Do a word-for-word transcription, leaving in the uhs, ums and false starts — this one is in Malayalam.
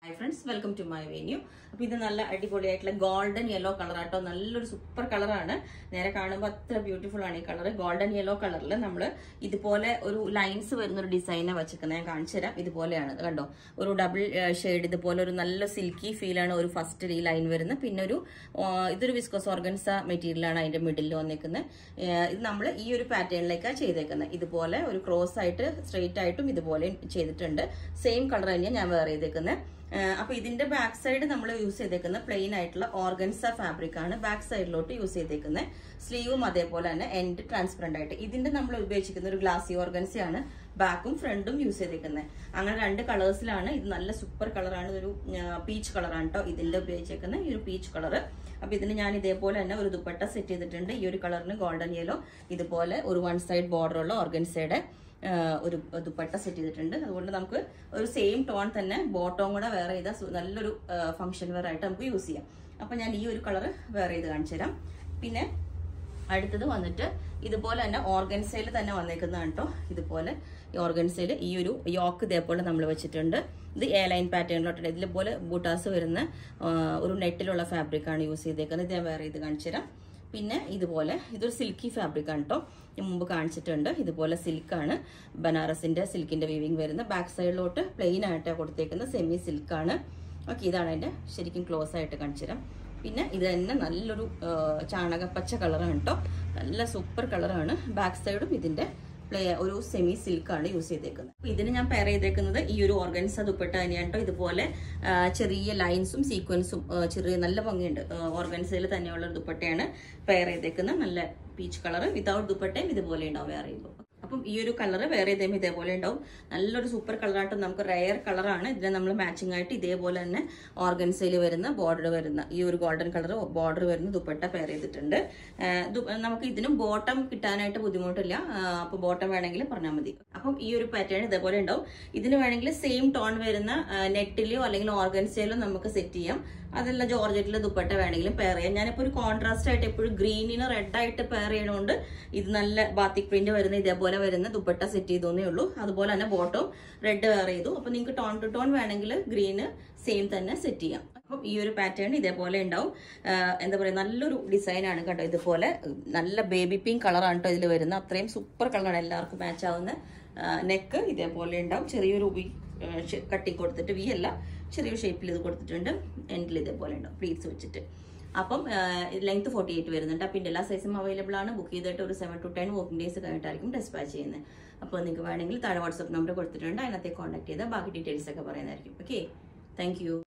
Hi friends, welcome to my venue. Now, this is a golden yellow color. This is a super color. This is beautiful color. Golden yellow color. We have lines and design. This is a double shade. This is silky feel and first line. This is a viscose organza material in the middle. This is a pattern. This is a cross straight same color. Uh, now, in the back side, we use a plain organza fabric. Back side, we use a sleeve and end transparent. This is a glassy organza. Back and front use this. Two colors. This is super color. Peach color. This is peach color. Now, this is a dupatta set. This color golden yellow. This is one side border organza. ഒരു ദുപ്പട്ട സെറ്റ് ചെയ്തിട്ടുണ്ട് അതുകൊണ്ട് നമുക്ക് ഒരു സെയിം ടോൺ തന്നെ ബോട്ടം കൂടെ വെയർ ചെയ്ത നല്ലൊരു ഫംഗ്ഷൻ വെയർ ആയിട്ട് നമുക്ക് യൂസ് ചെയ്യാം. അപ്പോൾ ഞാൻ ഈ ഒരു കളർ വെയർ ചെയ്ത് കാണിച്ചു തരാം. പിന്നെ അടുത്തത് വന്നിട്ട് ഇതുപോലെ തന്നെ ഓർഗൻസയിൽ തന്നെ വന്നേക്കുന്നതാണ് ട്ടോ. ഇതുപോലെ ഈ ഓർഗൻസയിൽ ഈ ഒരു യോക്ക് ഇതേപോലെ നമ്മൾ വെച്ചിട്ടുണ്ട്. ഇത് എ ലൈൻ പാറ്റേണിലോട്ട് ഇതിലെ ബൂട്ടാസ് വരുന്ന ഒരു നെറ്റിലുള്ള ഫാബ്രിക് ആണ് യൂസ് ചെയ്തേക്കുന്നത്. ഇത് ഞാൻ വെയർ ചെയ്ത് കാണിച്ചു തരാം. പിന്നെ ഇതുപോലെ ഇതൊരു സിൽക്കി ഫാബ്രിക് ആണ് ട്ടോ. ഞാൻ മുമ്പ് കാണിച്ചിട്ടുണ്ട്. ഇതുപോലെ സിൽക്കാണ് ബനാറസിന്റെ സിൽക്കിന്റെ വീവിംഗ് വരുന്ന ബാക്ക് സൈഡിലോട്ട് പ്ലെയിൻ ആയിട്ട് കൊടുത്തേക്കുന്ന സെമി സിൽക്കാണ്. ഓക്കെ, ഇതാണ് അതിന്റെ ശരിക്കും ക്ലോസ് ആയിട്ട് കാണിച്ചു തരാം. പിന്നെ ഇത് തന്നെ നല്ലൊരു ചാണകപ്പച്ച കളറാണ് ട്ടോ. നല്ല സൂപ്പർ കളറാണ്. ബാക്ക് സൈഡും ഇതിന്റെ പ്ലേ ഒരു സെമി സിൽക്കാണ് യൂസ് ചെയ്തേക്കുന്നത്. അപ്പോൾ ഇതിന് ഞാൻ പെയർ ചെയ്തേക്കുന്നത് ഈ ഒരു ഓർഗൻസ ദുപ്പട്ട തന്നെയാണ് ട്ടോ. ഇതുപോലെ ചെറിയ ലൈൻസും സീക്വൻസും ചെറിയ നല്ല ഭംഗിയുണ്ട്. ഓർഗൻസയിൽ തന്നെയുള്ള ദുപ്പട്ടയാണ് പെയർ ചെയ്തേക്കുന്നത്. നല്ല പീച്ച് കളർ വിതൗട്ട് ദുപ്പട്ടയും ഇതുപോലെ ഉണ്ടാവും വെയർ ചെയ്യുമ്പോൾ. അപ്പം ഈ ഒരു കളർ വേറെ ഏതെങ്കിലും ഇതേപോലെ ഉണ്ടാവും. നല്ലൊരു സൂപ്പർ കളറായിട്ട് നമുക്ക് റയർ കളറാണ്. ഇതിനെ നമ്മൾ മാച്ചിങ് ആയിട്ട് ഇതേപോലെ തന്നെ ഓർഗൻസയിൽ വരുന്ന ബോർഡർ വരുന്ന ഈ ഒരു ഗോൾഡൻ കളർ ബോർഡർ വരുന്ന ദുപ്പട്ട പെയർ ചെയ്തിട്ടുണ്ട്. നമുക്ക് ഇതിനും ബോട്ടം കിട്ടാനായിട്ട് ബുദ്ധിമുട്ടില്ല. അപ്പോൾ ബോട്ടം വേണമെങ്കിൽ പറഞ്ഞാൽ മതി. അപ്പം ഈ ഒരു പാറ്റേൺ ഇതേപോലെ ഉണ്ടാവും. ഇതിന് വേണമെങ്കിൽ സെയിം ടോൺ വരുന്ന നെറ്റിലോ അല്ലെങ്കിൽ ഓർഗൻസയിലോ നമുക്ക് സെറ്റ് ചെയ്യാം. അതല്ല ജോർജറ്റിലെ ദുപ്പട്ട വേണമെങ്കിലും പെയർ ചെയ്യാം. ഞാനിപ്പോൾ ഒരു കോൺട്രാസ്റ്റ് ആയിട്ട് എപ്പോഴും ഗ്രീനിന് റെഡ് ആയിട്ട് പെയർ ചെയ്യണോണ്ട് ഇത് നല്ല ബാത്തിക് പ്രിന്റ് വരുന്ന ഇതേപോലെ വരുന്ന ദുപ്പട്ട സെറ്റ് ചെയ്തോന്നേ ഉള്ളൂ. അതുപോലെ തന്നെ ബോട്ടം റെഡ് വെയർ ചെയ്തു. അപ്പൊ നിങ്ങൾക്ക് ടോൺ ടു ടോൺ വേണമെങ്കിൽ ഗ്രീന് സെയിം തന്നെ സെറ്റ് ചെയ്യാം. അപ്പം ഈ ഒരു പാറ്റേൺ ഇതേപോലെ ഉണ്ടാവും. എന്താ പറയുക, നല്ലൊരു ഡിസൈൻ ആണ് കേട്ടോ. ഇതുപോലെ നല്ല ബേബി പിങ്ക് കളറാണ് കേട്ടോ ഇതിൽ വരുന്നത്. അത്രയും സൂപ്പർ കളറാണ്, എല്ലാവർക്കും മാച്ച് ആവുന്ന. നെക്ക് ഇതേപോലെ ഉണ്ടാവും. ചെറിയൊരു വി കട്ടിങ് കൊടുത്തിട്ട്, വി അല്ല ചെറിയൊരു ഷേപ്പിൽ ഇത് കൊടുത്തിട്ടുണ്ട്. എൻഡിൽ ഇതേപോലെ ഉണ്ടാവും പ്ലീറ്റ്സ് വെച്ചിട്ട്. അപ്പം ലെങ്ത് ഫോർട്ടി എയ്റ്റ് വരുന്നുണ്ട്. അപ്പം എല്ലാ സൈസും അവൈലബിൾ ആണ്. ബുക്ക് ചെയ്തിട്ട് ഒരു seven to ten working days കഴിഞ്ഞിട്ടായിരിക്കും ഡെസ്പാച്ച് ചെയ്യുന്നത്. അപ്പോൾ നിങ്ങൾക്ക് വേണമെങ്കിൽ താഴെ വാട്സ്ആപ്പ് നമ്പർ കൊടുത്തിട്ടുണ്ട്, അതിനകത്തേക്ക് കോൺടാക്ട് ചെയ്താൽ ബാക്കി ഡീറ്റെയിൽസ് ഒക്കെ പറയുന്നതായിരിക്കും. Okay, thank U.